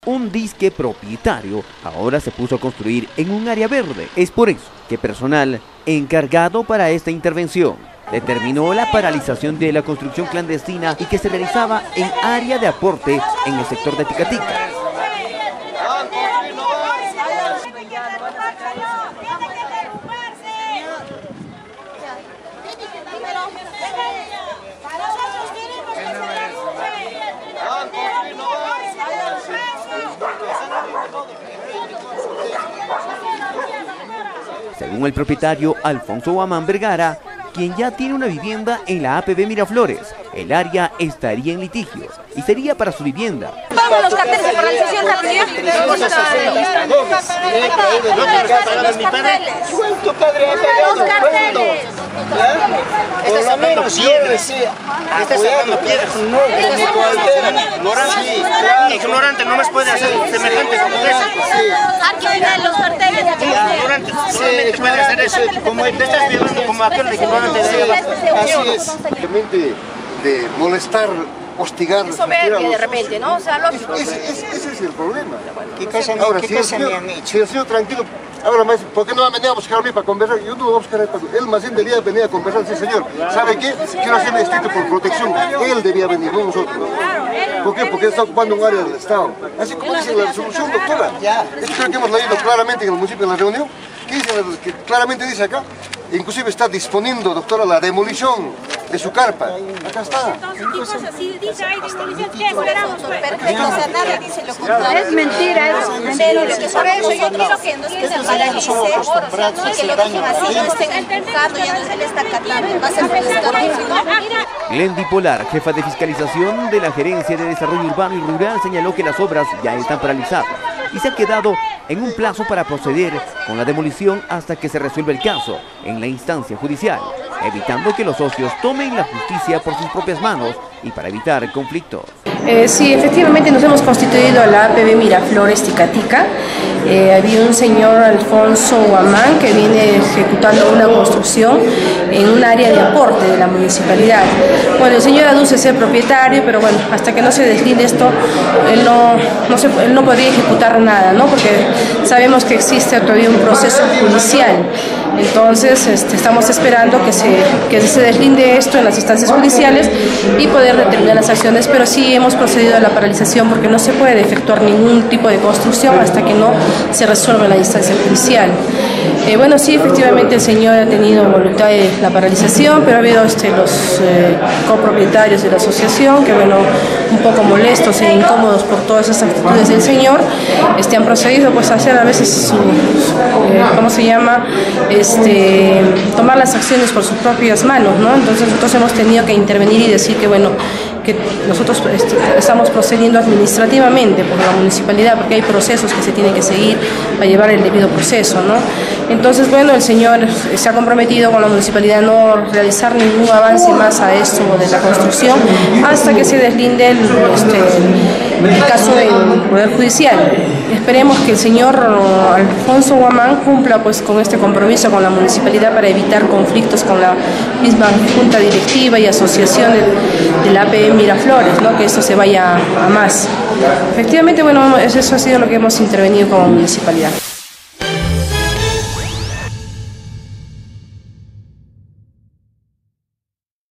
Un disque propietario ahora se puso a construir en un área verde. Es por eso que personal encargado para esta intervención determinó la paralización de la construcción clandestina y que se realizaba en área de aporte en el sector de Ticatica. Según el propietario Alfonso Guamán Vergara, quien ya tiene una vivienda en la APB Miraflores, el área estaría en litigio y sería para su vivienda. Todos los carteles de paralización de actividad. Los carteles. Estás sacando piedras. Estás sacando piedras. Ignorante no más puede hacer semejante como eso. Aquí vienen los carteles. Ignorante solamente puede hacer eso. Como te estás violando como aquel ignorante de así es. Simplemente de molestar, hostigar. Es soberbia de repente, ¿no? O sea, lógico. Ese es el problema. Ahora, si el señor tranquilo, ahora más, ¿por qué no me venía a buscar a mí para conversar? Yo no voy a buscar a él. Él más bien debía venir a conversar. Sí, señor, ¿sabe qué? Quiero hacerme estricto por protección. Él debía venir, no nosotros. ¿Por qué? Porque él está ocupando un área del Estado. Así como dice la resolución, doctora. Esto creo que hemos leído claramente en el municipio en la reunión. ¿Qué dice? Que claramente dice acá. Inclusive está disponiendo, doctora, la demolición de su carpa. Acá está. Entonces, si dice hay demolición, ¿qué esperamos? Perfecto, o sea, nada dice lo contrario. Es mentira, pero lo que por eso yo quiero que no se paralice, que lo dejen así, no estén empujando, ya no se le está catando, va a ser Glendy Polar, jefa de fiscalización de la Gerencia de Desarrollo Urbano y Rural, señaló que las obras ya están paralizadas y se ha quedado en un plazo para proceder con la demolición hasta que se resuelva el caso en la instancia judicial, evitando que los socios tomen la justicia por sus propias manos y para evitar conflictos. Sí, efectivamente nos hemos constituido a la APB Miraflores Ticatica. Había un señor Alfonso Guamán que viene ejecutando una construcción en un área de aporte de la municipalidad. Bueno, el señor aduce ser propietario, pero bueno, hasta que no se deslinde esto, él no podría ejecutar nada, ¿no? Porque sabemos que existe todavía un proceso judicial. Entonces estamos esperando que se deslinde esto en las instancias judiciales y poder determinar las acciones, pero sí hemos procedido a la paralización porque no se puede efectuar ningún tipo de construcción hasta que no se resuelva la instancia judicial. Bueno, sí, efectivamente el señor ha tenido voluntad de la paralización, pero ha habido los copropietarios de la asociación que, bueno, un poco molestos e incómodos por todas esas actitudes del señor, han procedido pues a hacer a veces ¿cómo se llama? Tomar las acciones por sus propias manos, ¿no? Entonces nosotros hemos tenido que intervenir y decir que, bueno, que nosotros estamos procediendo administrativamente por la municipalidad, porque hay procesos que se tienen que seguir para llevar el debido proceso, ¿no? Entonces, bueno, el señor se ha comprometido con la municipalidad a no realizar ningún avance más a esto de la construcción hasta que se deslinde el caso del Poder Judicial. Esperemos que el señor Alfonso Guamán cumpla pues con este compromiso con la municipalidad para evitar conflictos con la misma junta directiva y asociación de la APB Miraflores, ¿no? Que esto se vaya a más. Efectivamente, bueno, eso ha sido lo que hemos intervenido como municipalidad.